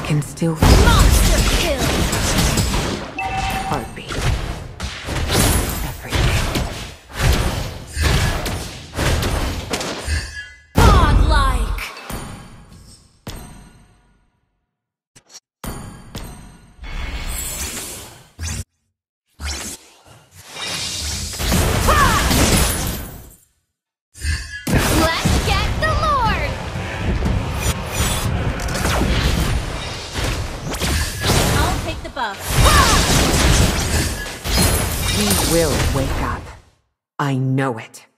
can still feel Monster kill! heartbeat. Everything. Godlike! Let's get the Lord! I'll take the buff. He will wake up. I know it.